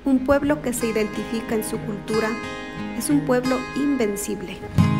Un pueblo que se identifica en su cultura es un pueblo invencible.